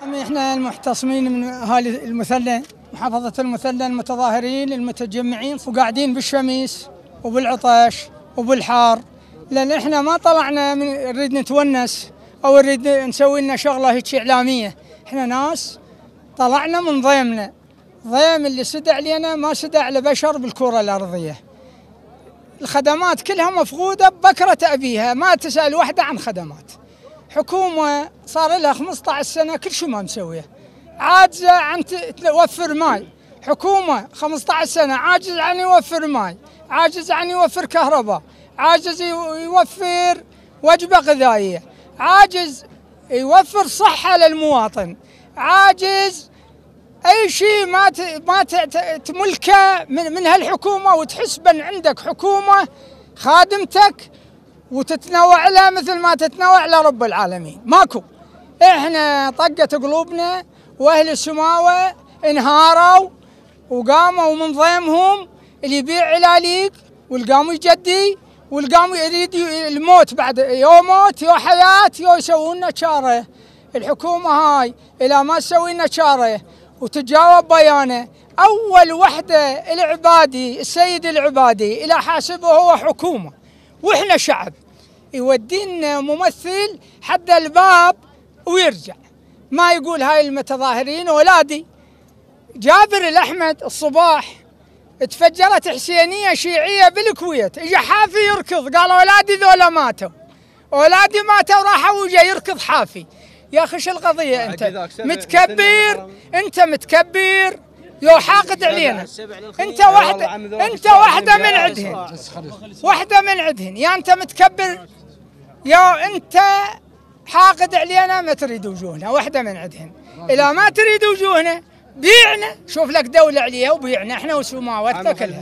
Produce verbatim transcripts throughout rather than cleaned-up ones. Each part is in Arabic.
احنا المحتصمين من اهالي المثلى، محافظة المثلى، المتظاهرين المتجمعين وقاعدين بالشمس وبالعطش وبالحار، لان احنا ما طلعنا من نريد نتونس او نريد نسوي لنا شغله هيك اعلاميه، احنا ناس طلعنا من ضيمنا، ضيم اللي سدى علينا ما سدى على بشر بالكره الارضيه. الخدمات كلها مفقوده ببكره ابيها، ما تسال وحده عن خدمات. حكومه صار لها خمسطعش سنه كل شيء ما مسويه، عاجزه عن توفر ماي. حكومه خمسطعش سنه عاجز عن يوفر ماي، عاجز عن يوفر كهرباء، عاجز يوفر وجبه غذائيه، عاجز يوفر صحه للمواطن، عاجز اي شيء ما ما تملكه من, من هالحكومه وتحس بان عندك حكومه خادمتك وتتنوع لها مثل ما تتنوع لرب العالمين. ماكو. احنا طقت قلوبنا واهل السماوه انهاروا وقاموا من ضيمهم اللي يبيع علاليق والقاموا يجدي والقاموا يريد الموت بعد يو موت يو حياه يو يسوون لنا شاره. الحكومه هاي الى ما تسوي لنا شاره وتجاوب بيانه، اول وحده العبادي السيد العبادي الى حاسبه هو حكومه واحنا شعب، يودينا ممثل حد الباب ويرجع، ما يقول هاي المتظاهرين اولادي. جابر الاحمد الصباح تفجرت حسينيه شيعيه بالكويت، اجى حافي يركض قال اولادي ذولا ماتوا، اولادي ماتوا راحوا وجا يركض حافي. يا اخي شو القضيه؟ انت متكبر، انت متكبر يو حاقد علينا، انت واحده انت واحده من عندهن، واحده من عندهن، يا انت متكبر يا انت حاقد علينا، ما تريد وجوهنا، واحده من عندهن. اذا ما تريد وجوهنا بيعنا، شوف لك دوله عليها وبيعنا احنا وسماوتنا كلها.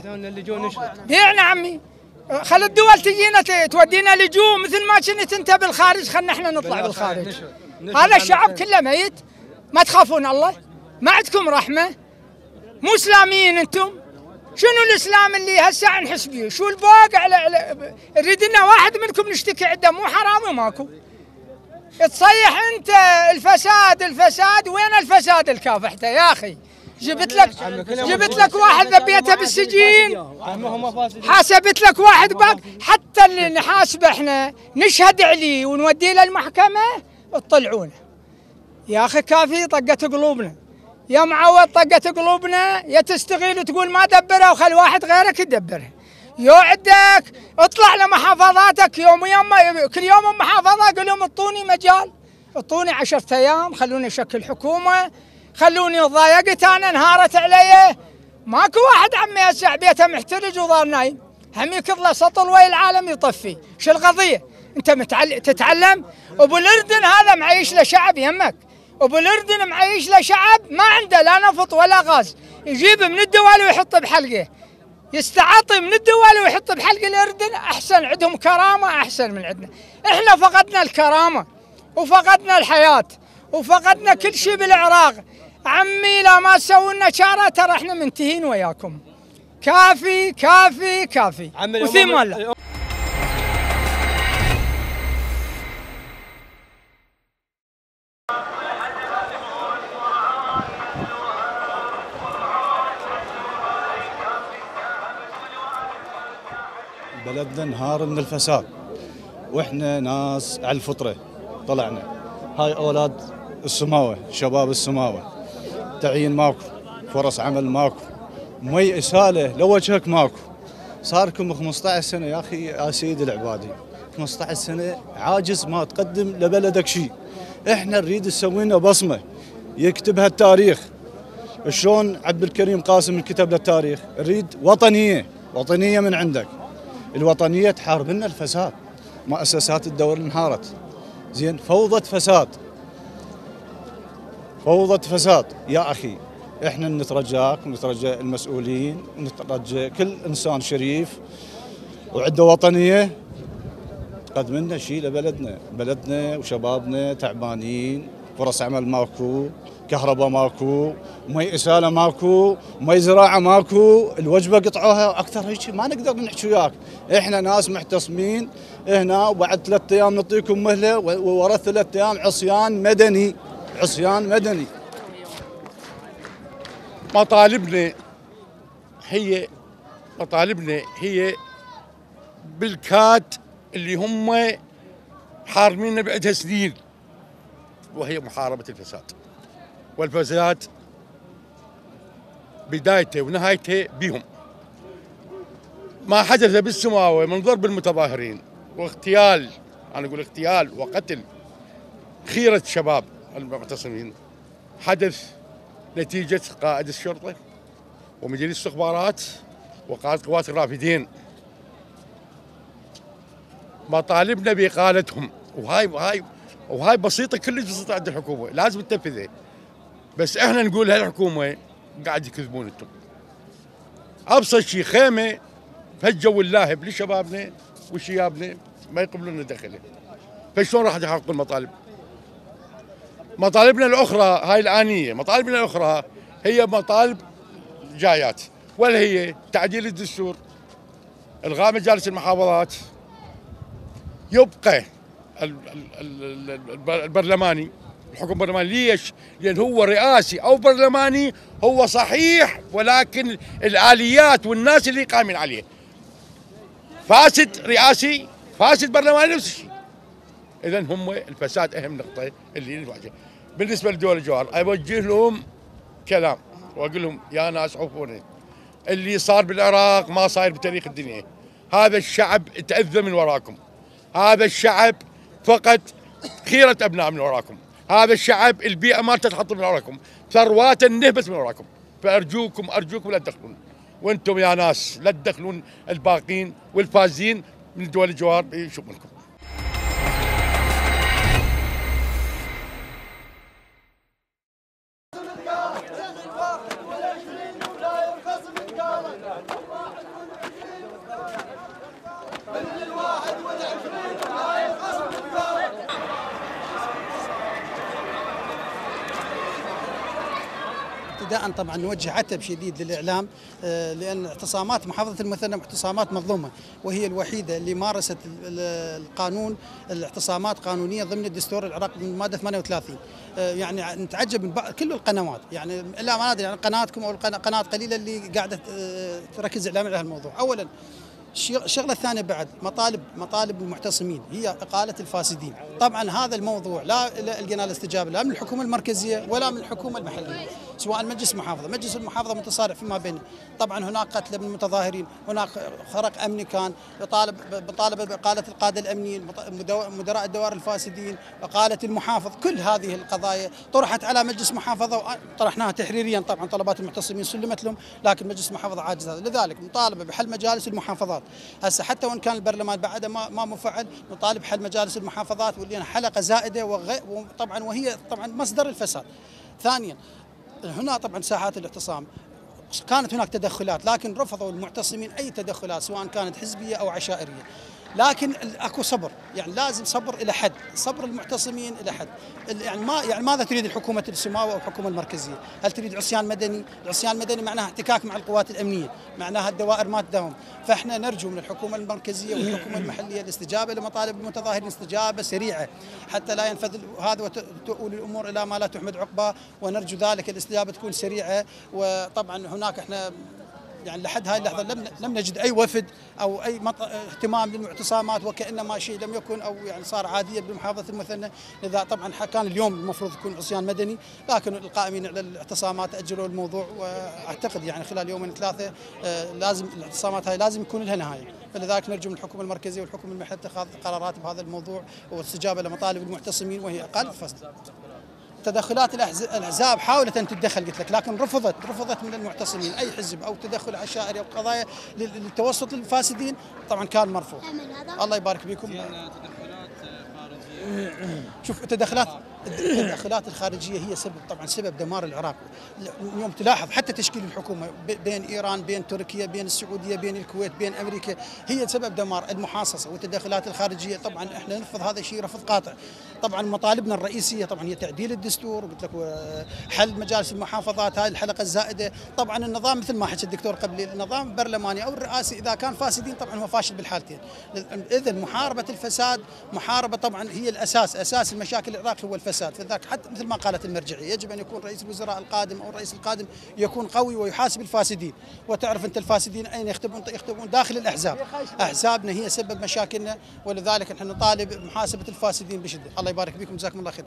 بيعنا عمي، خل الدول تجينا تودينا لجوء مثل ما كنت انت بالخارج، خلنا احنا نطلع بالخارج. هذا الشعب كله ميت، ما تخافون الله؟ ما عندكم رحمه؟ مو اسلاميين انتم؟ شنو الاسلام اللي هسه نحس بيه؟ شو الباق على, على نريد لنا واحد منكم نشتكي عنده، مو حرامي ماكو. تصيح انت الفساد الفساد، وين الفساد الكافحته يا اخي؟ جبت لك جبت لك واحد ذبيته بالسجين، حاسبت لك واحد باق، حتى اللي نحاسبه احنا نشهد عليه ونوديه للمحكمه تطلعونه. يا اخي كافي طقت قلوبنا، يا معود طقت قلوبنا، يا تستغيل وتقول ما دبرها وخل واحد غيرك يدبرها. يو عندك اطلع لمحافظاتك يوم يوم كل يوم محافظه قول لهم اعطوني مجال، اعطوني عشرة ايام، خلوني اشكل حكومه، خلوني ضايقت انا انهارت علي. ماكو واحد عمي هسه بيته محترج وظهر نايم، هم يكض له سطل ويا العالم يطفي. شو القضيه؟ انت متعلم تتعلم؟ ابو الاردن هذا معيش له شعب يمك، ابو الاردن معيش له شعب ما عنده لا نفط ولا غاز، يجيب من الدول ويحط بحلقه، يستعطي من الدول ويحط بحلق الأردن. أحسن، عندهم كرامة أحسن من عندنا. إحنا فقدنا الكرامة وفقدنا الحياة وفقدنا كل شيء بالعراق. عمي لا ما تسووا لنا شارة ترى إحنا منتهين وياكم. كافي كافي كافي وثيم ولا بلدنا انهار من الفساد واحنا ناس على الفطره طلعنا. هاي اولاد السماوه، شباب السماوه، تعيين ماكو، فرص عمل ماكو، مي اساله لوجهك ماكو. صاركم خمسطعش سنه يا اخي يا سيدي العبادي، خمسطعش سنه عاجز ما تقدم لبلدك شيء. احنا نريد نسوي لنا بصمه يكتبها التاريخ. شلون عبد الكريم قاسم كتب للتاريخ؟ نريد وطنيه، وطنيه من عندك. الوطنيه تحارب لنا الفساد، مؤسسات الدوله انهارت، زين فوضى فساد، فوضى فساد يا اخي. احنا نترجاك ونترجى المسؤولين ونترجى كل انسان شريف وعنده وطنيه تقدم لنا شيء لبلدنا. بلدنا وشبابنا تعبانين، فرص عمل ماكو، كهرباء ماكو، مي اساله ماكو، مي زراعه ماكو، الوجبه قطعوها اكثر هيك ما نقدر نحكي وياك. احنا ناس محتصمين هنا وبعد ثلاث ايام نعطيكم مهله وورا ثلاث ايام عصيان مدني. عصيان مدني. مطالبنا هي مطالبنا هي بالكاد اللي هم حارميننا بعدها سنين، وهي محاربة الفساد. والفساد بدايته ونهايته بهم. ما حدث بالسماوة من ضرب المتظاهرين واغتيال، أنا أقول اغتيال وقتل خيرة شباب المعتصمين، حدث نتيجة قائد الشرطة ومدير الاستخبارات وقائد قوات الرافدين. مطالبنا بإقالتهم، وهاي وهاي وهاي بسيطة، كل بسيطة عند الحكومة لازم تنفذها. بس احنا نقول هالحكومة قاعد يكذبون انتم. ابسط شيء خيمة فالجو اللاهب لشبابنا وشيابنا ما يقبلون ندخله، فشلون راح يحققون المطالب؟ مطالبنا الأخرى هاي الآنية، مطالبنا الأخرى هي مطالب جايات، ولا هي تعديل الدستور، إلغاء مجالس المحافظات، يبقى البرلماني، الحكم البرلماني. ليش؟ لأن هو رئاسي أو برلماني، هو صحيح، ولكن الآليات والناس اللي قائمين عليه فاسد رئاسي، فاسد برلماني، نفس الشيء. إذا هم الفساد أهم نقطة اللي نواجهها. بالنسبة لدول الجوار أوجه لهم كلام وأقول لهم يا ناس عوفوني، اللي صار بالعراق ما صاير بتاريخ الدنيا. هذا الشعب تأذى من وراكم، هذا الشعب فقد خيرة أبناء من وراكم، هذا الشعب البيئة ما تتحط من وراكم، ثروات نهبت من وراكم. فأرجوكم أرجوكم لا تدخلون، وأنتم يا ناس لا تدخلون الباقين والفازين من دول الجوار يشوفونكم. ابتداء طبعا نوجه عتب شديد للاعلام، لان اعتصامات محافظه المثنى اعتصامات منظومه، وهي الوحيده اللي مارست القانون الاعتصامات قانونيه ضمن الدستور العراقي من الماده ثمانية وثلاثين. يعني نتعجب من كل القنوات، يعني لا ما ادري يعني قناتكم او قناه قليله اللي قاعده تركز اعلام على هالموضوع. اولا الشغله الثانيه بعد مطالب مطالب المعتصمين هي اقاله الفاسدين. طبعا هذا الموضوع لا لقينا له استجابه لا من الحكومه المركزيه ولا من الحكومه المحليه، سواء مجلس المحافظه، مجلس المحافظه متصارع فيما بينه. طبعا هناك قتل من المتظاهرين، هناك خرق امني كان يطالب بطالبه باقاله القاده الامنيين، مدراء الدوائر الفاسدين، اقاله المحافظ. كل هذه القضايا طرحت على مجلس محافظه وطرحناها تحريريا، طبعا طلبات المعتصمين سلمت لهم، لكن مجلس المحافظه عاجز هذا. لذلك مطالبه بحل مجالس المحافظات. هسه حتى وان كان البرلمان بعد ما ما مفعل، نطالب حل مجالس المحافظات واللي حلقه زائده، وطبعا وهي طبعا مصدر الفساد. ثانيا هنا طبعا ساحات الاعتصام كانت هناك تدخلات، لكن رفضوا المعتصمين اي تدخلات سواء كانت حزبيه او عشائريه. لكن اكو صبر، يعني لازم صبر الى حد، صبر المعتصمين الى حد. يعني ما يعني ماذا تريد الحكومه السماوه او الحكومه المركزيه؟ هل تريد عصيان مدني؟ العصيان المدني معناها احتكاك مع القوات الامنيه، معناها الدوائر ما تداوم. فاحنا نرجو من الحكومه المركزيه والحكومه المحليه الاستجابه لمطالب المتظاهرين استجابه سريعه، حتى لا ينفذ هذا وتؤول الامور الى ما لا تحمد عقباه، ونرجو ذلك الاستجابه تكون سريعه. وطبعا هناك احنا يعني لحد هاي اللحظه لم لم نجد اي وفد او اي اهتمام للاعتصامات، وكانما شيء لم يكن او يعني صار عاديا بمحافظه المثنى. لذا طبعا كان اليوم المفروض يكون عصيان مدني، لكن القائمين على الاعتصامات اجلوا الموضوع، واعتقد يعني خلال يومين ثلاثه لازم الاعتصامات هاي لازم يكون لها نهايه. فلذلك نرجو من الحكومه المركزيه والحكومه المحليه اتخاذ قرارات بهذا الموضوع والاستجابه لمطالب المعتصمين، وهي اقاله الفساد. تدخلات الاحزاب حاولت ان تتدخل قلت لك، لكن رفضت رفضت من المعتصمين اي حزب او تدخل عشائري او قضايا للتوسط للفاسدين، طبعا كان مرفوض. الله يبارك فيكم. شوف التدخلات التدخلات الخارجيه هي سبب طبعا سبب دمار العراق. اليوم تلاحظ حتى تشكيل الحكومه بين ايران، بين تركيا، بين السعوديه، بين الكويت، بين امريكا، هي سبب دمار. المحاصصه والتدخلات الخارجيه طبعا احنا نرفض هذا الشيء رفض قاطع. طبعا مطالبنا الرئيسيه طبعا هي تعديل الدستور، قلت لك حل مجالس المحافظات، هاي الحلقه الزائده. طبعا النظام مثل ما حكى الدكتور قبلي، النظام البرلماني او الرئاسي اذا كان فاسدين طبعا هو فاشل بالحالتين. اذا محاربه الفساد محاربه طبعا هي الاساس، اساس المشاكل العراق هو الفساد. الفساد، فذاك حتى مثل ما قالت المرجعيه يجب ان يكون رئيس الوزراء القادم او الرئيس القادم يكون قوي ويحاسب الفاسدين، وتعرف انت الفاسدين اين يختبون؟ يختبون داخل الاحزاب، احزابنا هي سبب مشاكلنا، ولذلك نحن نطالب بمحاسبه الفاسدين بشده. الله يبارك فيكم، جزاكم الله خير.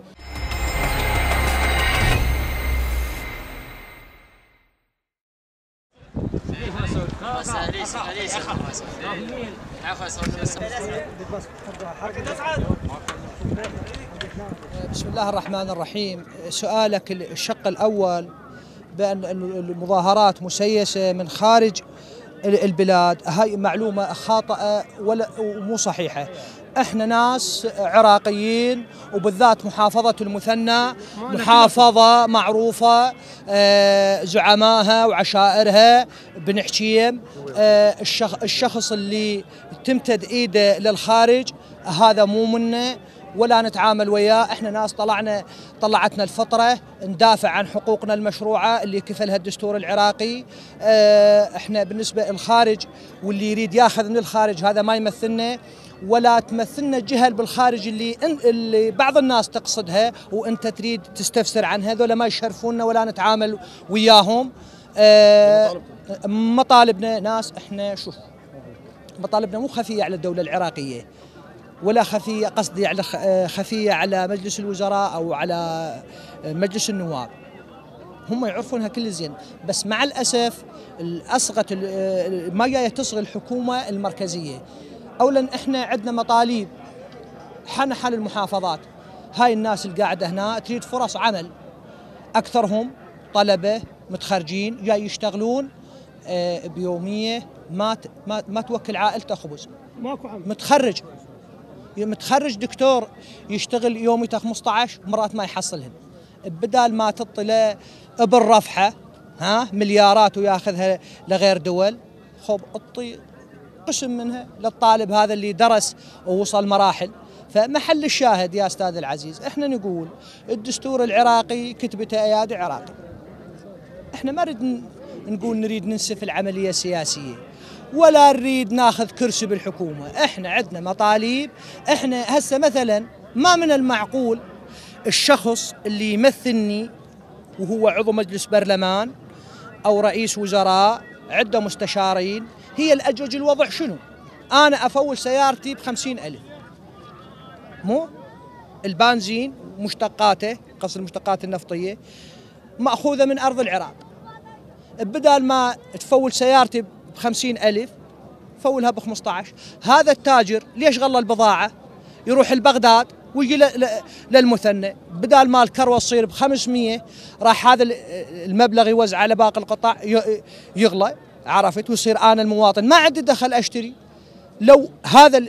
بسم الله الرحمن الرحيم. سؤالك الشق الأول بأن المظاهرات مسيسة من خارج البلاد، هاي معلومة خاطئة ومو صحيحة. احنا ناس عراقيين، وبالذات محافظة المثنى محافظة معروفة، زعمائها وعشائرها بنحكيهم. الشخص اللي تمتد ايده للخارج هذا مو منا ولا نتعامل وياه. احنا ناس طلعنا طلعتنا الفطرة ندافع عن حقوقنا المشروعة اللي كفلها الدستور العراقي. احنا بالنسبة للخارج واللي يريد ياخذ من الخارج هذا ما يمثلنا، ولا تمثلنا جهل بالخارج اللي اللي بعض الناس تقصدها وانت تريد تستفسر عن هذول، ما يشرفونا ولا نتعامل وياهم. اه مطالبنا ناس، احنا شوف مطالبنا مو خفية على الدولة العراقية، ولا خفية قصدي على خفية على مجلس الوزراء أو على مجلس النواب، هم يعرفونها كل زين. بس مع الأسف الأصغت ما جاية تصغي الحكومة المركزية. أولا احنا عندنا مطالب حن حل المحافظات. هاي الناس اللي قاعدة هنا تريد فرص عمل، أكثرهم طلبة متخرجين جاي يشتغلون بيومية، ما ما ما توكل عائلته خبز. ماكو عمل. متخرج متخرج دكتور يشتغل يوميته خمسة عشر مرات ما يحصلهن، بدال ما تطلع بالرفحه ها مليارات وياخذها لغير دول، خب اعطي قسم منها للطالب هذا اللي درس ووصل مراحل. فمحل الشاهد يا استاذ العزيز، احنا نقول الدستور العراقي كتبته ايادي عراقي. احنا ما نريد نقول نريد ننسف العمليه السياسيه ولا نريد ناخذ كرسي بالحكومة. احنا عندنا مطالب. احنا هسه مثلا ما من المعقول الشخص اللي يمثلني وهو عضو مجلس برلمان او رئيس وزراء عنده مستشارين، هي الاجوج الوضع شنو؟ انا افول سيارتي بخمسين الف، مو البنزين مشتقاته، قصد المشتقات النفطية مأخوذة من ارض العراق، بدال ما تفول سيارتي بخمسين ألف فولها بخمسة عشر. هذا التاجر ليش غلى البضاعة؟ يروح لبغداد ويجي للمثنى، بدال ما الكروة تصير بخمسمية راح هذا المبلغ يوزع على باقي القطاع يغلى، عرفت؟ ويصير أنا المواطن ما عندي دخل أشتري. لو هذا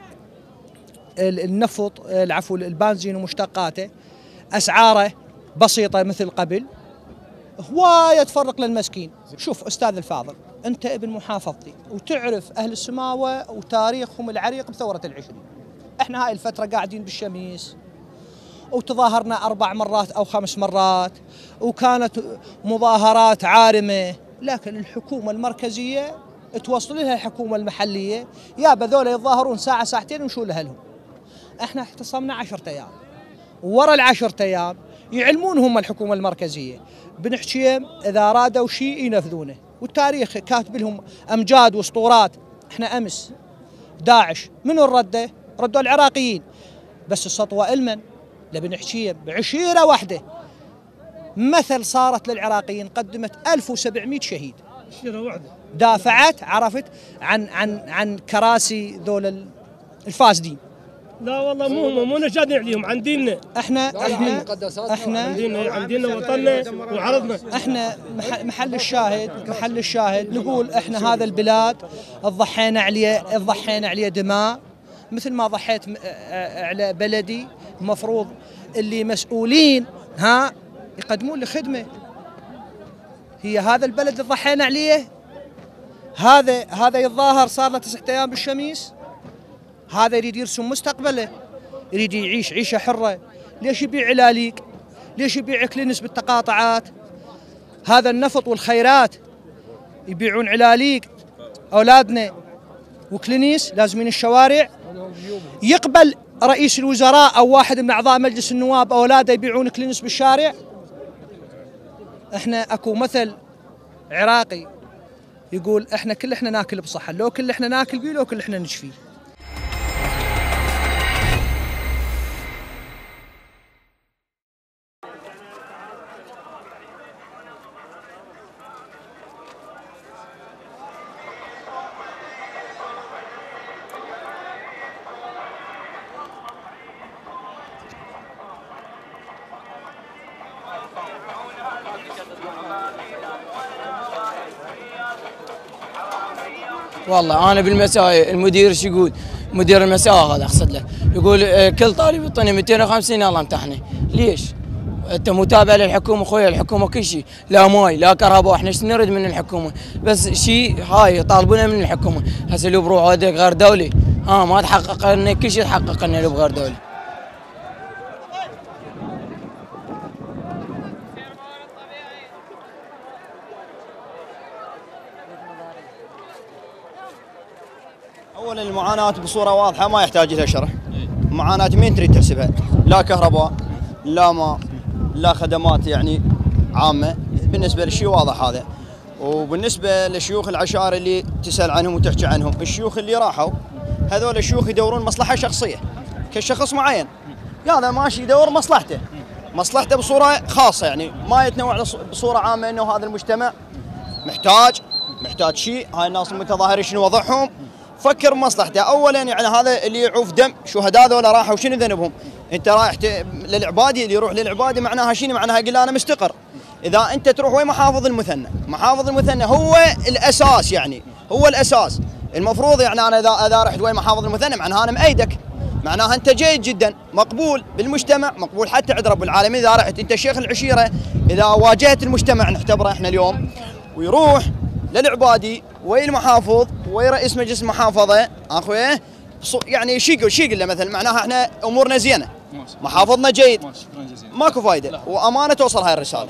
النفط العفو البنزين ومشتقاته أسعاره بسيطة مثل قبل، هواية تفرق للمسكين. شوف أستاذ الفاضل، أنت ابن محافظتي وتعرف أهل السماوة وتاريخهم العريق بثورة العشرين. إحنا هاي الفترة قاعدين بالشميس وتظاهرنا أربع مرات أو خمس مرات وكانت مظاهرات عارمة، لكن الحكومة المركزية توصل لها الحكومة المحلية يا بذولا يتظاهرون ساعة ساعتين ونشول لهم. إحنا احتصمنا عشرة أيام، ورا العشرة أيام يعلمون هم الحكومة المركزية بنحكيهم إذا أرادوا شيء ينفذونه، والتاريخ كاتب لهم أمجاد واسطورات. إحنا أمس داعش منو الردة؟ ردوا العراقيين، بس السطوة إلمن لبنحكيهم بعشيرة واحدة مثل صارت للعراقيين، قدمت ألف وسبعمئة شهيد، عشيرة واحدة دافعت عرفت عن عن عن كراسي ذول الفاسدين. لا والله مو مو نجادين عليهم، عن ديننا. احنا احنا احنا عن ديننا عن ديننا وطننا وعرضنا. احنا محل الشاهد محل الشاهد نقول احنا هذا البلاد ضحينا عليه ضحينا عليه دماء مثل ما ضحيت على بلدي. المفروض اللي مسؤولين ها يقدمون لي خدمه. هي هذا البلد اللي ضحينا عليه، هذا هذا يتظاهر صار له تسعة ايام بالشميس، هذا يريد يرسم مستقبله، يريد يعيش عيشه حره. ليش يبيع علاليق؟ ليش يبيع كلينس بالتقاطعات؟ هذا النفط والخيرات يبيعون علاليق. اولادنا وكلينيس لازمين الشوارع. يقبل رئيس الوزراء أو واحد من أعضاء مجلس النواب أولاده يبيعون كلينس بالشارع؟ احنا اكو مثل عراقي يقول احنا كل احنا ناكل بصحة، لو كل احنا ناكل بيه لو كل احنا نشفيه. والله انا بالمساء المدير شو يقول؟ مدير المساء هذا اقصد له يقول كل طالب يعطيني مئتين وخمسين يلا امتحنه. ليش؟ انت متابع للحكومه اخويا، الحكومه كل شيء، لا ماي لا كهرباء، احنا ايش نريد من الحكومه؟ بس شيء هاي يطالبونه من الحكومه، هسه لو بروح غير دولي ها ما تحقق لنا كل شيء، تحقق لنا لو بغير دولي. اولا المعاناه بصوره واضحه ما يحتاج لها شرح. معاناه مين تريد تحسبها؟ لا كهرباء لا ماء لا خدمات يعني عامه، بالنسبه للشيء واضح هذا. وبالنسبه للشيوخ العشائر اللي تسال عنهم وتحكي عنهم، الشيوخ اللي راحوا هذول الشيوخ يدورون مصلحه شخصيه كشخص معين، هذا ماشي يدور مصلحته مصلحته بصوره خاصه، يعني ما يتنوع بصوره عامه انه هذا المجتمع محتاج محتاج شيء، هاي الناس المتظاهرين شنو وضعهم، فكر بمصلحته. اولا يعني هذا اللي يعوف دم شهداء ذولا راحوا شنو ذنبهم؟ انت رايح للعبادي، اللي يروح للعبادي معناها شنو؟ معناها يقول انا مستقر. اذا انت تروح وين؟ محافظ المثنى، محافظ المثنى هو الاساس، يعني هو الاساس. المفروض يعني انا اذا اذا رحت وين محافظ المثنى معناها انا مأيدك، معناها انت جيد جدا مقبول بالمجتمع، مقبول حتى عند رب العالمين. اذا رحت انت شيخ العشيره، اذا واجهت المجتمع نعتبره احنا اليوم ويروح للعبادي ويا المحافظ ويا رئيس مجلس المحافظه اخويا، يعني شو يقول شو يقول له مثلا؟ معناها احنا امورنا زينه، محافظنا جيد، ماكو فايده، وامانه توصل هاي الرساله.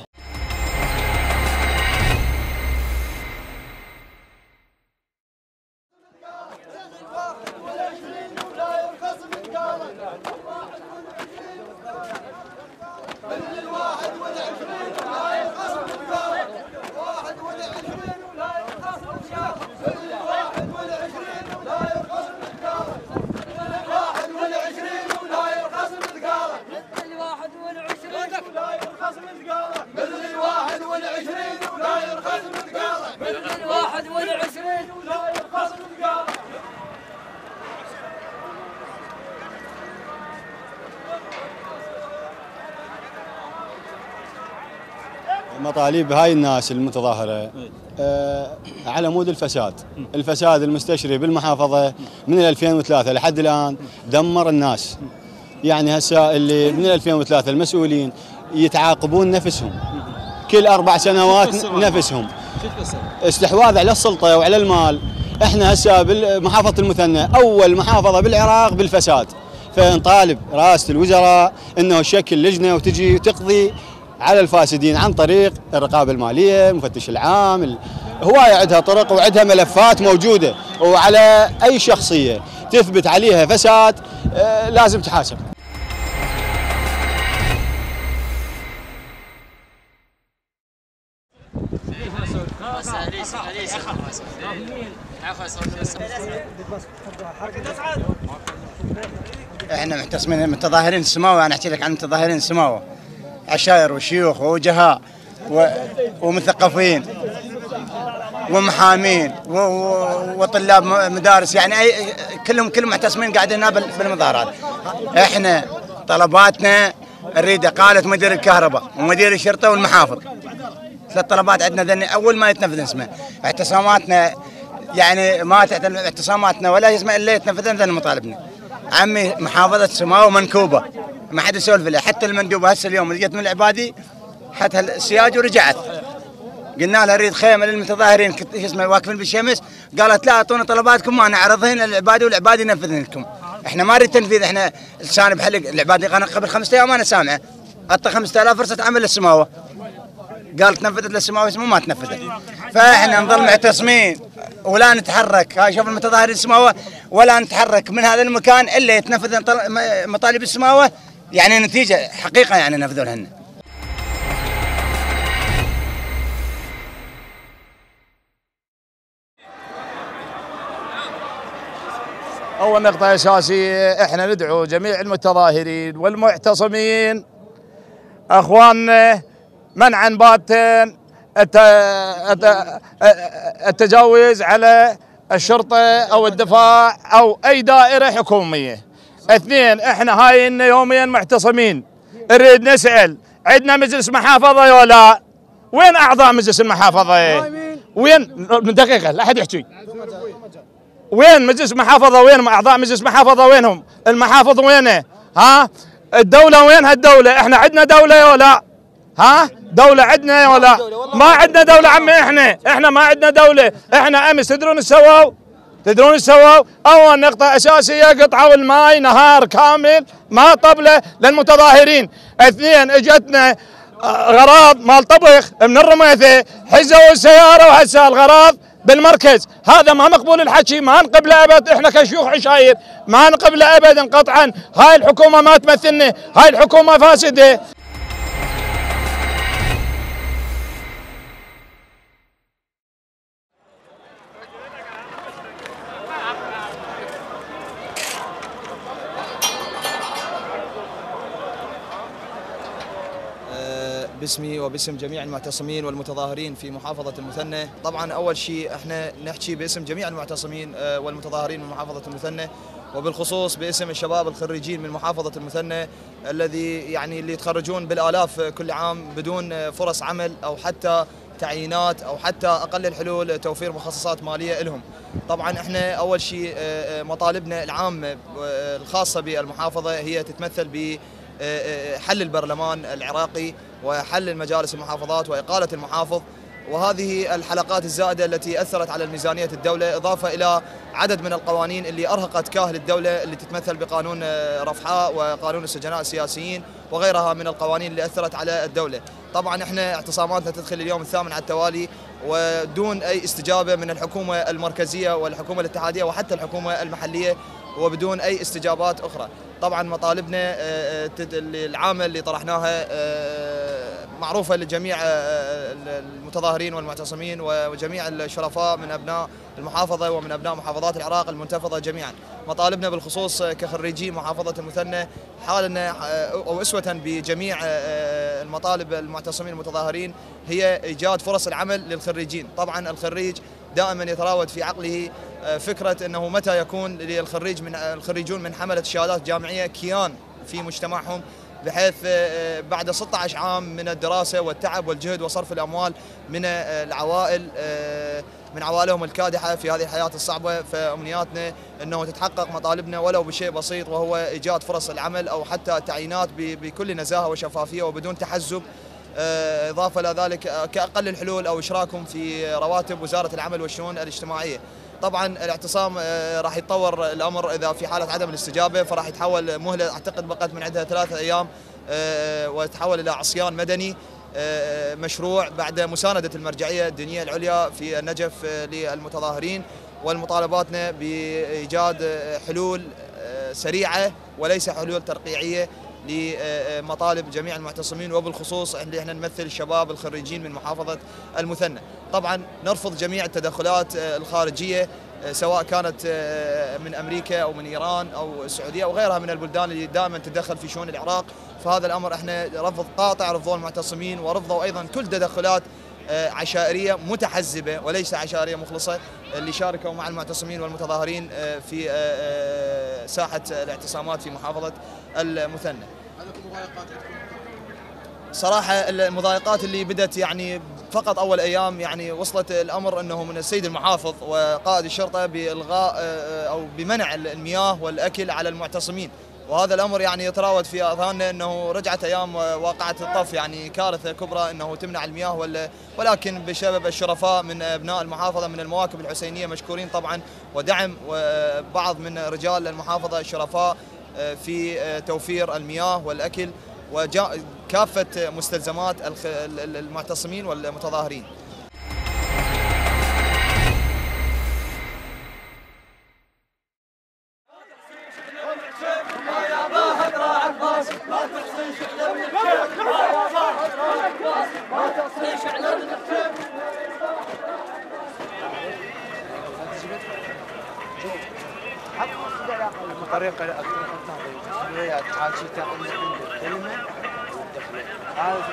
مطالب هاي الناس المتظاهرة آه على مود الفساد، الفساد المستشري بالمحافظة من ألفين وثلاثة لحد الآن دمر الناس. يعني هسه اللي من ألفين وثلاثة المسؤولين يتعاقبون نفسهم كل أربع سنوات نفسهم، استحواذ على السلطة وعلى المال. احنا هسه بالمحافظة المثنى أول محافظة بالعراق بالفساد، فنطالب رئاسة الوزراء انه تشكل لجنة وتجي تقضي على الفاسدين عن طريق الرقابة المالية، المفتش العام، هواية عندها طرق وعندها ملفات موجودة، وعلى أي شخصية تثبت عليها فساد لازم تحاسب. احنا محتصمين متظاهرين السماوة، انا احكي لك عن متظاهرين السماوة، عشائر وشيوخ ووجهاء ومثقفين ومحامين وطلاب مدارس، يعني اي كلهم كلهم محتسمين قاعدين هنا بالمظاهرات. احنا طلباتنا نريد قالت مدير الكهرباء ومدير الشرطه والمحافظ، ثلاث طلبات عندنا ذني اول ما يتنفذ اسمه. اعتصاماتنا يعني ما تعتمد اعتصاماتنا ولا يسمع الا يتنفذ ذني مطالبنا. عمي محافظه سماوه منكوبه ما حد يسولف لها، حتى المندوبه هسه اليوم اللي جت من العبادي حتى السياج ورجعت، قلنا لها اريد خيمه للمتظاهرين اسمه واقفين بالشمس، قالت لا اعطونا طلباتكم ما نعرضهن للعبادي والعبادي ينفذن لكم. احنا ما نريد تنفيذ، احنا لسان بحلق. العبادي قبل خمسة ايام انا سامعه اعطى خمسة آلاف فرصه عمل للسماوه، قالت نفذت للسماوه اسمه ما تنفذت. فاحنا نظل معتصمين ولا نتحرك. هاي شوف المتظاهرين السماوة، ولا نتحرك من هذا المكان الا يتنفذ مطالب السماوة، يعني نتيجة حقيقة يعني نفذوا لهن. أول نقطة أساسية احنا ندعو جميع المتظاهرين والمعتصمين اخواننا منعا باتا التجاوز على الشرطة او الدفاع او اي دائرة حكومية. اثنين، احنا هاي لنا يوميا معتصمين، نريد نسأل عندنا مجلس محافظة ولا؟ وين اعضاء مجلس المحافظة؟ وين؟ دقيقة لا احد يحكي. وين مجلس محافظة؟ وين اعضاء مجلس محافظة؟ وينهم؟ المحافظ وينه؟ ها؟ الدولة وين هالدولة؟ احنا عندنا دولة ولا؟ ها؟ دولة عندنا ولا؟ ما عندنا دولة عمي، احنا احنا ما عندنا دولة. احنا امس تدرون ايش سووا؟ تدرون ايش سووا؟ اول نقطة اساسية قطعوا الماي نهار كامل ما طبله للمتظاهرين. اثنين، اجتنا غراض مال طبخ من الرميثة، حزوا السيارة وهسه الغراض بالمركز. هذا ما مقبول الحكي، ما نقبله ابد. احنا كشيوخ عشاير ما نقبله ابدا قطعا. هاي الحكومه ما تمثلنا، هاي الحكومه فاسده. باسمي وباسم جميع المعتصمين والمتظاهرين في محافظة المثنى. طبعا أول شيء احنا نحكي باسم جميع المعتصمين والمتظاهرين من محافظة المثنى، وبالخصوص باسم الشباب الخريجين من محافظة المثنى الذي يعني اللي يتخرجون بالآلاف كل عام بدون فرص عمل أو حتى تعيينات أو حتى أقل الحلول توفير مخصصات مالية لهم. طبعا احنا أول شيء مطالبنا العامة الخاصة بالمحافظة هي تتمثل ب حل البرلمان العراقي وحل المجالس المحافظات وإقالة المحافظ، وهذه الحلقات الزائدة التي أثرت على الميزانية الدولة، إضافة إلى عدد من القوانين اللي أرهقت كاهل الدولة اللي تتمثل بقانون رفحاء وقانون السجناء السياسيين وغيرها من القوانين اللي أثرت على الدولة. طبعا احنا اعتصاماتنا تدخل اليوم الثامن على التوالي ودون أي استجابة من الحكومة المركزية والحكومة الاتحادية وحتى الحكومة المحلية، وبدون أي استجابات أخرى. طبعا مطالبنا العامة اللي طرحناها معروفة لجميع المتظاهرين والمعتصمين وجميع الشرفاء من أبناء المحافظة ومن أبناء محافظات العراق المنتفضة جميعا. مطالبنا بالخصوص كخريجي محافظة المثنى حالنا أو أسوة بجميع المطالب المعتصمين المتظاهرين هي إيجاد فرص العمل للخريجين. طبعا الخريج دائما يتراود في عقله فكرة أنه متى يكون للخريج من الخريجون من حملة شهادات جامعية كيان في مجتمعهم، بحيث بعد ستة عشر عام من الدراسة والتعب والجهد وصرف الأموال من العوائل من عوائلهم الكادحة في هذه الحياة الصعبة، فأمنياتنا أنه تتحقق مطالبنا ولو بشيء بسيط، وهو إيجاد فرص العمل أو حتى تعيينات بكل نزاهة وشفافية وبدون تحزب. إضافة إلى ذلك كأقل الحلول أو إشراكهم في رواتب وزارة العمل والشؤون الاجتماعية. طبعا الاعتصام راح يتطور الأمر إذا في حالة عدم الاستجابة، فراح يتحول مهلة أعتقد بقت من عندها ثلاثة أيام ويتحول إلى عصيان مدني مشروع بعد مساندة المرجعية الدينية العليا في النجف للمتظاهرين، والمطالباتنا بإيجاد حلول سريعة وليس حلول ترقيعية لمطالب جميع المعتصمين، وبالخصوص اللي احنا نمثل الشباب الخريجين من محافظة المثنى. طبعا نرفض جميع التدخلات الخارجية سواء كانت من أمريكا أو من إيران أو السعودية أو غيرها من البلدان اللي دائما تدخل في شؤون العراق. فهذا الأمر احنا رفض قاطع رفضه المعتصمين، ورفضوا أيضا كل تدخلات عشائرية متحزبة وليس عشائرية مخلصة اللي شاركوا مع المعتصمين والمتظاهرين في ساحة الاعتصامات في محافظة المثنى. صراحة المضايقات اللي بدت يعني فقط أول أيام يعني وصلت الأمر أنه من السيد المحافظ وقائد الشرطة بإلغاء أو بمنع المياه والأكل على المعتصمين، وهذا الأمر يعني يتراود في أذهاننا أنه رجعت أيام واقعة الطف، يعني كارثة كبرى أنه تمنع المياه، ولكن بسبب الشرفاء من أبناء المحافظة من المواكب الحسينية مشكورين طبعا، ودعم بعض من رجال المحافظة الشرفاء في توفير المياه والأكل وكافة مستلزمات المعتصمين والمتظاهرين. طريقه التهضيم تحاكي تقل الكلمه والدخله هذا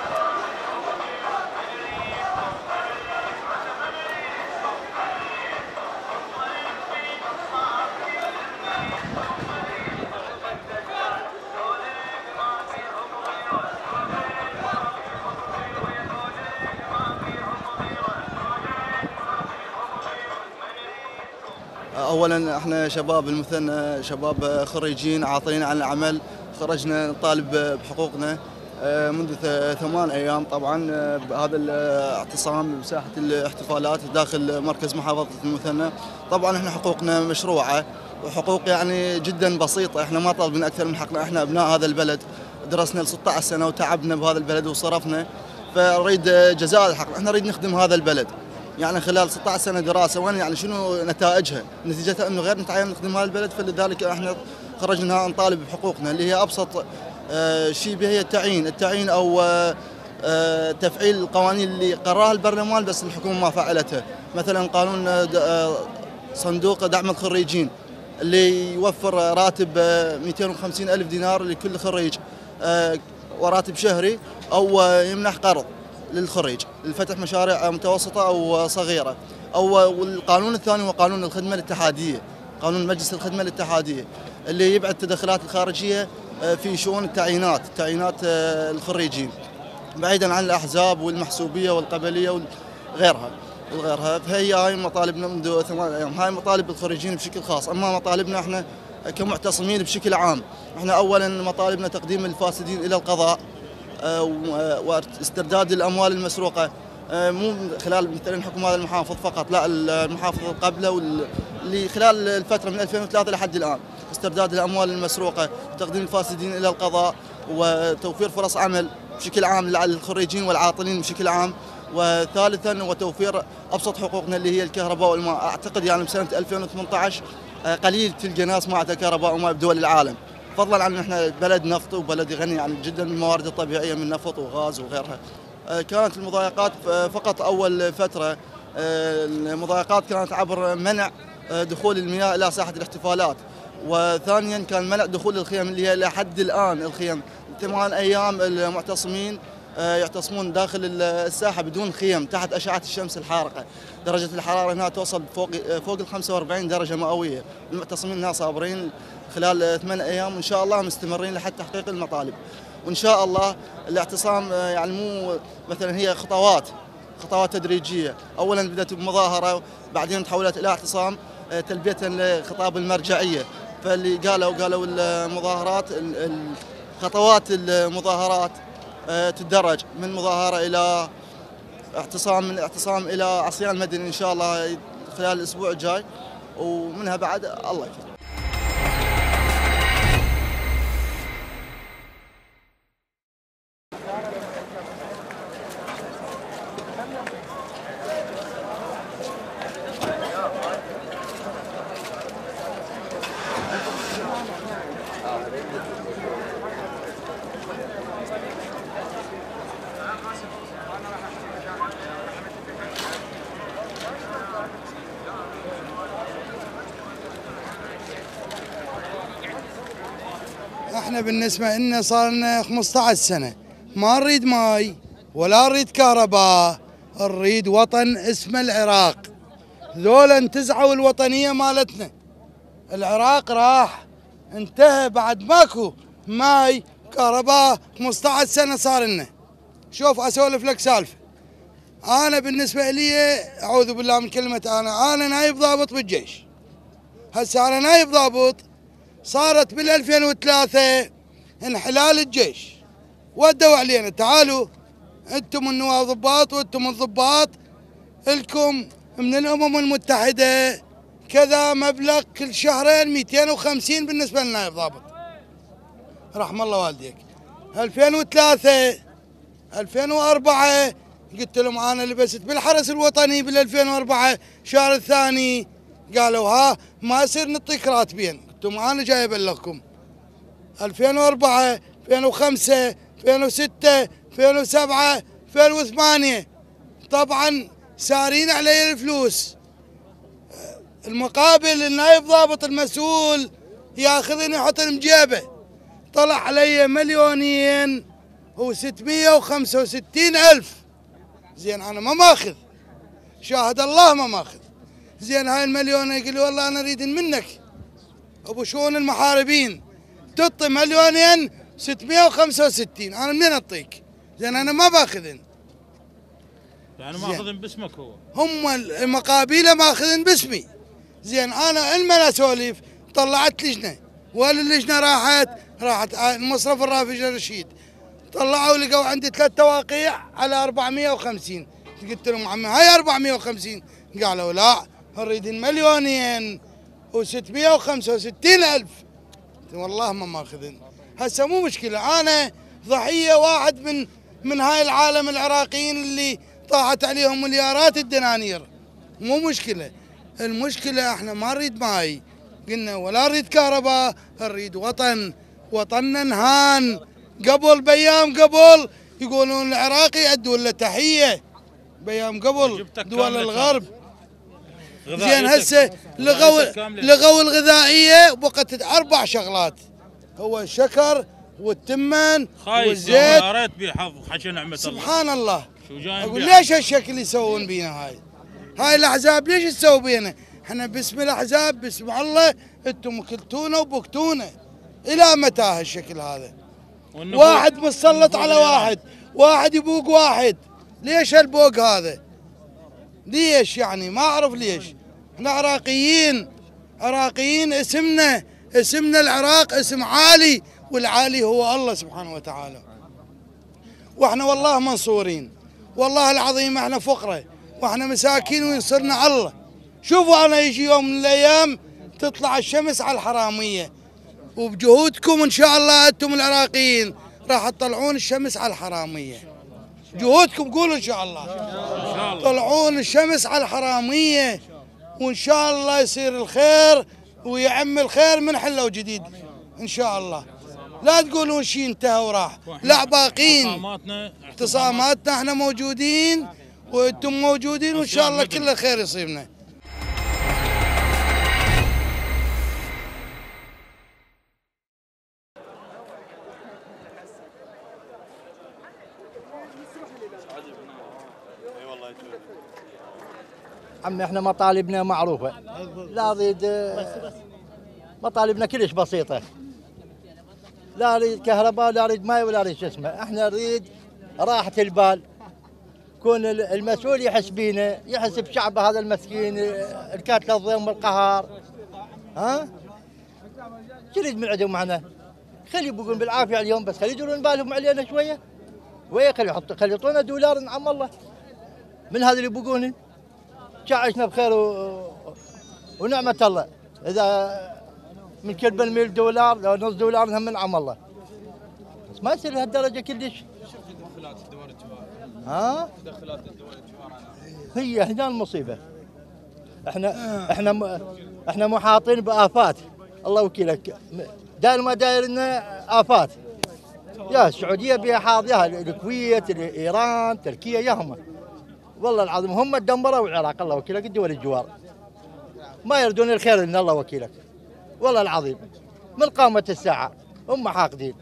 اولا احنا شباب المثنى شباب خريجين عاطلين عن العمل، خرجنا نطالب بحقوقنا منذ ثمان ايام طبعا بهذا الاعتصام بساحه الاحتفالات داخل مركز محافظه المثنى. طبعا احنا حقوقنا مشروعه وحقوق يعني جدا بسيطه، احنا ما طالبين اكثر من حقنا، احنا ابناء هذا البلد درسنا ل ستة عشر سنه وتعبنا بهذا البلد وصرفنا، فنريد جزاء الحق، احنا نريد نخدم هذا البلد. يعني خلال ستة عشر سنه دراسه وين يعني شنو نتائجها؟ نتيجتها انه غير نتعين نخدم هذا البلد، فلذلك احنا خرجنا نطالب بحقوقنا اللي هي ابسط شيء هي التعيين، التعيين او تفعيل القوانين اللي قررها البرلمان بس الحكومه ما فعلتها، مثلا قانون صندوق دعم الخريجين اللي يوفر راتب مئتين وخمسين ألف دينار لكل خريج وراتب شهري، او يمنح قرض للخريج لفتح مشاريع متوسطه او صغيره، او القانون الثاني هو قانون الخدمه الاتحاديه، قانون مجلس الخدمه الاتحاديه اللي يبعد التدخلات الخارجيه في شؤون التعيينات، تعيينات الخريجين بعيدا عن الاحزاب والمحسوبيه والقبليه وغيرها وغيرها. فهي هاي مطالبنا منذ ثمان ايام، هاي مطالب الخريجين بشكل خاص. اما مطالبنا احنا كمعتصمين بشكل عام، احنا اولا مطالبنا تقديم الفاسدين الى القضاء واسترداد الاموال المسروقه، مو خلال مثلا حكم هذا المحافظ فقط، لا المحافظ قبله واللي خلال الفتره من ألفين وثلاثة لحد الان، استرداد الاموال المسروقه وتقديم الفاسدين الى القضاء وتوفير فرص عمل بشكل عام للخريجين والعاطلين بشكل عام. وثالثا وتوفير ابسط حقوقنا اللي هي الكهرباء والماء. اعتقد يعني بسنه ألفين وثمانية عشر قليل تلقى ناس ما عندها كهرباء وماء بدول العالم، فضلا عن احنا بلد نفط وبلد غني يعني جدا بالموارد الطبيعيه من نفط وغاز وغيرها. كانت المضايقات فقط اول فتره، المضايقات كانت عبر منع دخول المياه الى ساحه الاحتفالات، وثانيا كان منع دخول الخيم اللي هي لحد الان الخيم ثمان ايام المعتصمين يعتصمون داخل الساحه بدون خيم تحت اشعه الشمس الحارقه، درجه الحراره هنا توصل فوق فوق ال خمسة وأربعين درجه مئويه، المعتصمين هنا صابرين خلال ثمان ايام وان شاء الله مستمرين لحد تحقيق المطالب. وان شاء الله الاعتصام يعني مو مثلا هي خطوات خطوات تدريجيه، اولا بدات بمظاهره بعدين تحولت الى اعتصام تلبيه لخطاب المرجعيه، فاللي قالوا قالوا المظاهرات خطوات المظاهرات تدرج من مظاهره الى اعتصام، من اعتصام الى عصيان مدني ان شاء الله خلال الاسبوع الجاي، ومنها بعد الله يكرم. احنا بالنسبه لنا صار لنا خمسة عشر سنه ما نريد ماي ولا نريد كهرباء، نريد وطن اسمه العراق. ذولا انتزعوا الوطنيه مالتنا، العراق راح انتهى بعد ماكو ماي كهرباء. خمسة عشر سنه صار لنا. شوف اسولف لك سالفه، انا بالنسبه لي اعوذ بالله من كلمه انا انا نايب ضابط بالجيش. هسه انا نايب ضابط، صارت بال ألفين وثلاثة انحلال الجيش، ودوا علينا تعالوا انتم النواب ضباط وانتم الضباط لكم من الامم المتحده كذا مبلغ كل شهرين مئتين وخمسين بالنسبه للنائب ضابط. رحم الله والديك. ألفين وثلاثة ألفين وأربعة قلت لهم انا لبست بالحرس الوطني بال ألفين وأربعة شهر الثاني، قالوا ها ما يصير نعطيك راتبين، قلت لهم انا جاي ابلغكم. ألفين وأربعة ألفين وخمسة ألفين وستة ألفين وسبعة ألفين وثمانية طبعا سارين علي الفلوس. المقابل النائب ضابط المسؤول ياخذني يحطني بجيبه. طلع علي مليونين وستمية وخمسة وستين ألف. زين أنا ما ماخذ، شاهد الله ما ماخذ. زين هاي المليون يقول لي والله أنا أريد منك أبو شؤون المحاربين تعطي مليونين ستمية وخمسة وستين، أنا منين أعطيك؟ زين أنا ما باخذن. يعني ماخذن باسمك هو؟ هم المقابيله ماخذن باسمي. زين أنا المن أسولف طلعت لجنة، واللجنة راحت راحت المصرف الرافج الرشيد، طلعوا لقوا عندي ثلاث تواقيع على أربعمية وخمسين. قلت لهم عمي هاي أربعمية وخمسين، قالوا لا نريد مليونين وستمية وخمسة وستين ألف. والله ما ماخذن. هسه مو مشكلة، أنا ضحية واحد من من هاي العالم العراقيين اللي طاحت عليهم مليارات الدنانير، مو مشكلة. المشكلة احنا ما نريد ماي، قلنا ولا نريد كهرباء، نريد وطن. وطننا انهان قبل بأيام قبل يقولون العراقي يأدوا له تحية بأيام قبل دول الغرب. زين هسه لغوا لغوا الغذائية وقت أربع شغلات، هو الشكر والتمن والزيت. يا ريت بيحظ حكي نعمة الله. سبحان الله. شو جاي اقول ليش هالشكل يسوون بينا هاي؟ هاي الاحزاب ليش تسوي بينا؟ احنا باسم الاحزاب باسم الله انتم كلتونا وبكتونا. الى متى هالشكل هذا؟ واحد متسلط على واحد، واحد يبوق واحد. ليش هالبوق هذا؟ ليش يعني؟ ما اعرف ليش. احنا عراقيين، عراقيين اسمنا اسمنا العراق اسم عالي، والعالي هو الله سبحانه وتعالى. واحنا والله منصورين، والله العظيم احنا فقراء واحنا مساكين وينصرنا الله. شوفوا انا يجي يوم من الايام تطلع الشمس على الحراميه، وبجهودكم ان شاء الله انتم العراقيين راح تطلعون الشمس على الحراميه. جهودكم قولوا ان شاء الله. طلعون الشمس على الحراميه، وان شاء الله يصير الخير ويعم الخير من حله وجديد ان شاء الله. لا تقولون شيء انتهى وراح، لا باقين. اعتصاماتنا اعتصاماتنا احنا موجودين وانتم موجودين، وان شاء الله كل الخير يصيبنا. عمي احنا مطالبنا معروفه، لا اريد مطالبنا كلش بسيطه، لا اريد كهرباء، لا اريد ماي، ولا اريد شو اسمه. احنا نريد راحه البال، كون المسؤول يحس بينا، يحس بشعبه هذا المسكين الكاتله الضيم والقهر. ها؟ شو يريد من عندهم معنا؟ خلي يبقون بالعافيه اليوم، بس خلي يدورون بالهم علينا شويه. ويا خلي يحطوا خلي يعطونا دولار نعم الله من هذا اللي يبقون. عشنا بخير و... ونعمه الله. اذا من كل بالميل دولار لو نص دولار هم من عم الله، بس ما يصير لهالدرجه كلش. ها؟ تدخلات الدول الجوار هي هنا المصيبه. احنا احنا م... احنا محاطين بافات، الله وكيلك. داير ما داير لنا افات. يا السعوديه بها حاض، يا الكويت، ايران، تركيا، يا هم والله العظيم هم تدمروا العراق، الله وكيلك. الدول الجوار ما يردون الخير لنا، الله وكيلك. والله العظيم من قامت الساعه هم حاقدين.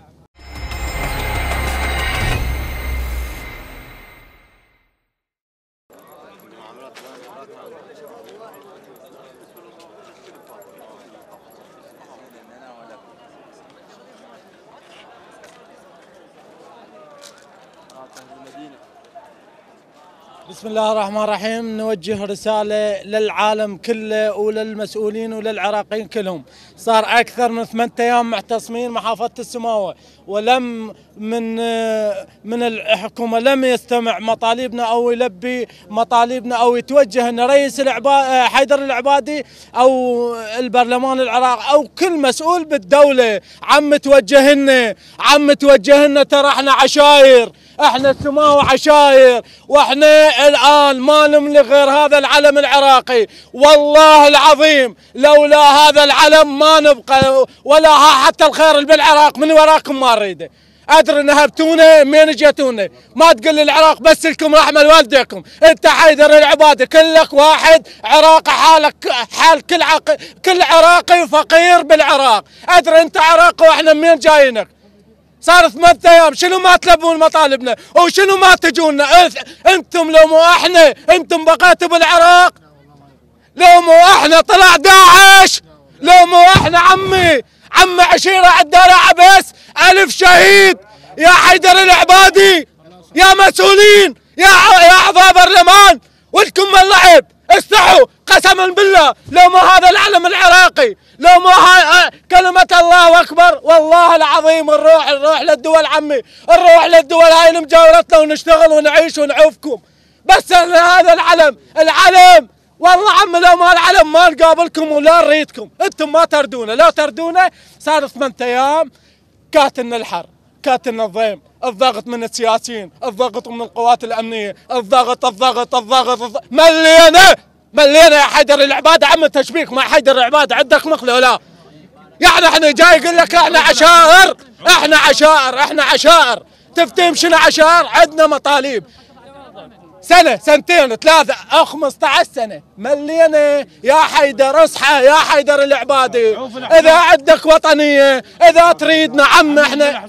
بسم الله الرحمن الرحيم. نوجه رسالة للعالم كله وللمسؤولين وللعراقيين كلهم. صار أكثر من ثمانية أيام معتصمين محافظة السماوة، ولم من من الحكومة لم يستمع مطالبنا أو يلبي مطالبنا أو يتوجه أن رئيس العبا حيدر العبادي أو البرلمان العراقي أو كل مسؤول بالدولة عم توجه لنا عم توجه لنا ترى احنا عشاير، احنا السماوة عشاير، واحنا الآن ما نملك غير هذا العلم العراقي. والله العظيم لولا هذا العلم ما نبقى، ولا حتى الخير اللي بالعراق من وراكم ما نريده. ادري نهبتونا من جيتونا، ما تقول العراق بس لكم رحمه لوالديكم، انت حيدر العبادي كلك واحد عراقي حالك حال كل عق... كل عراقي فقير بالعراق، ادري انت عراقي واحنا منين جايينك؟ صار ثمان ايام شنو ما تلبون مطالبنا وشنو ما تجونا؟ انتم لو مو احنا انتم بقيتوا بالعراق، لو مو احنا طلع داعش، لو مو احنا عمي عمي عشيره عندنا عبس الف شهيد. يا حيدر العبادي يا مسؤولين يا يا اعضاء برلمان ولكم اللعب استحوا قسما بالله، لو ما هذا العلم العراقي، لو ما هاي كلمة الله أكبر والله العظيم نروح نروح للدول عمي، نروح للدول هاي المجاورتنا ونشتغل ونعيش ونعوفكم، بس هذا العلم العلم والله عمي لو ما العلم ما نقابلكم ولا نريدكم، انتم ما تردونا، لو تردونا صار ثمان ايام كاتلنا الحر، كاتلنا الضيم، الضغط من السياسيين، الضغط من القوات الامنيه، الضغط الضغط الضغط, الضغط. ملينا ملينا يا حيدر العبادي عم تشبيك مع حيدر العبادي عندك مخله ولا؟ يعني احنا جاي يقول لك احنا عشائر، احنا عشائر، احنا عشائر، تفتهم شنو عشائر؟ عندنا مطالب سنه سنتين ثلاثه او خمسة عشر سنه، ملينا يا حيدر اصحى يا حيدر العبادي، اذا عندك وطنيه، اذا تريدنا عم احنا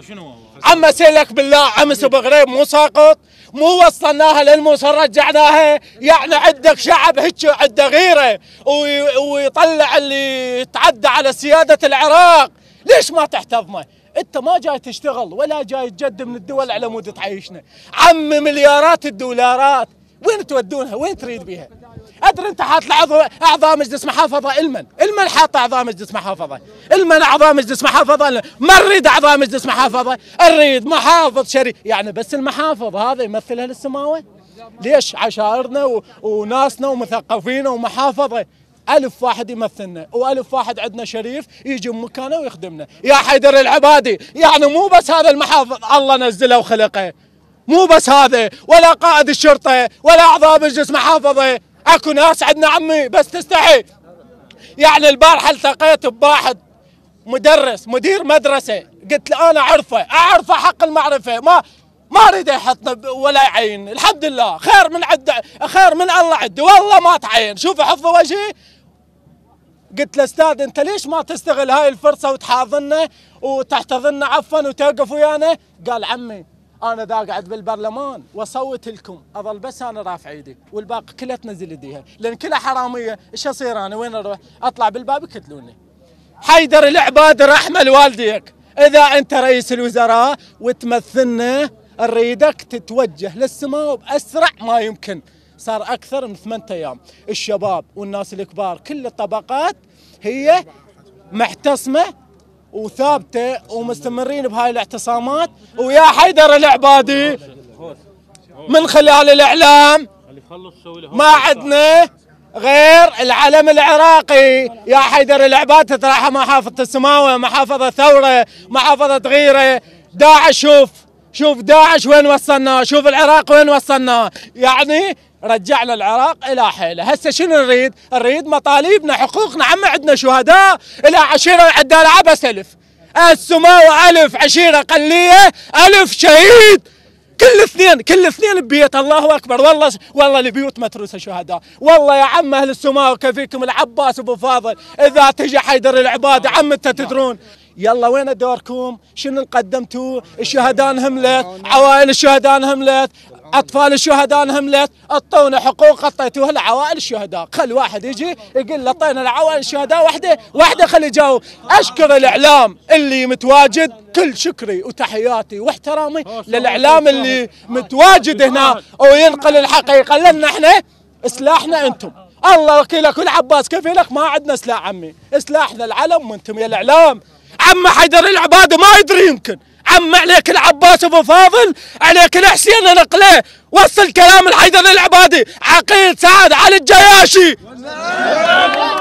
عم اسالك بالله عم سب غريب مو ساقط، مو وصلناها للموصل رجعناها، يعني عندك شعب هيك عنده غيره ويطلع اللي يتعدى على سياده العراق، ليش ما تحتضمه؟ انت ما جاي تشتغل ولا جاي تجد من الدول على مود تعيشنا، عم مليارات الدولارات وين تودونها؟ وين تريد بيها؟ ادري انت حاط اعضاء مجلس محافظه المن، المن حاط اعضاء مجلس محافظه، المن اعضاء مجلس محافظه، ما نريد اعضاء مجلس محافظه، نريد محافظ شريف، يعني بس المحافظ هذا يمثلها للسماوه؟ ليش؟ عشائرنا و... وناسنا ومثقفين ومحافظه، ألف واحد يمثلنا وألف واحد عندنا شريف يجي مكانه ويخدمنا، يا حيدر العبادي يعني مو بس هذا المحافظ الله نزله وخلقه، مو بس هذا ولا قائد الشرطة ولا أعضاء مجلس محافظة، اكو ناس عندنا عمي بس تستحي. يعني البارحة التقيت بواحد مدرس مدير مدرسة، قلت له أنا أعرفه أعرفه حق المعرفة، ما ما اريد يحطنا ولا يعين، الحمد لله خير من عد خير من الله عندي، والله ما تعين، شوف حفظ وجهي. قلت له استاذ انت ليش ما تستغل هاي الفرصه وتحاضننا وتحتضننا عفوا وتوقف ويانا؟ قال عمي انا ذا قاعد بالبرلمان واصوت لكم، اظل بس انا رافع ايدي والباقي كلها تنزل ايديها، لان كلها حراميه، ايش اصير انا؟ وين اروح؟ اطلع بالباب يقتلوني. حيدر العبادي رحمه لوالديك، اذا انت رئيس الوزراء وتمثلنا نريدك تتوجه للسماء باسرع ما يمكن. صار اكثر من ثمانية ايام، الشباب والناس الكبار كل الطبقات هي محتصمه وثابته ومستمرين بهاي الاعتصامات، ويا حيدر العبادي من خلال الاعلام ما عندنا غير العلم العراقي. يا حيدر العبادي تراح محافظه السماوه، محافظه ثوره، محافظه غيره، داعش شوف شوف داعش وين وصلنا، شوف العراق وين وصلنا، يعني رجعنا العراق الى حيله. هسه شنو نريد؟ نريد مطالبنا حقوقنا، عم عندنا شهداء الى عشيره عندنا عبس الف، السماوه الف، عشيره قليه الف شهيد، كل اثنين كل اثنين ببيت. الله اكبر، والله والله البيوت متروسه شهداء، والله يا عم اهل السماوه كفيكم العباس ابو فاضل، اذا تجي حيدر العبادي عم انت تدرون. يلا وين دوركم؟ شنو قدمتوا؟ الشهداء انهملت، عوائل الشهداء انهملت، اطفال الشهداء انهملت، اعطونا حقوق اعطيتوها لعوائل الشهداء، خل واحد يجي يقول اعطينا لعوائل الشهداء وحده وحده خلي يجاوب. اشكر الاعلام اللي متواجد، كل شكري وتحياتي واحترامي للاعلام اللي متواجد هنا وينقل الحقيقه، لان احنا سلاحنا انتم. الله وكيلك والعباس كفيلك، ما عندنا سلاح عمي، سلاحنا العلم وانتم يا الاعلام. عم حيدر العبادي ما يدري يمكن، عم عليك العباس ابو فاضل، عليك الحسين نقله، وصل كلام الحيدر العبادي، عقيل سعد علي الجياشي.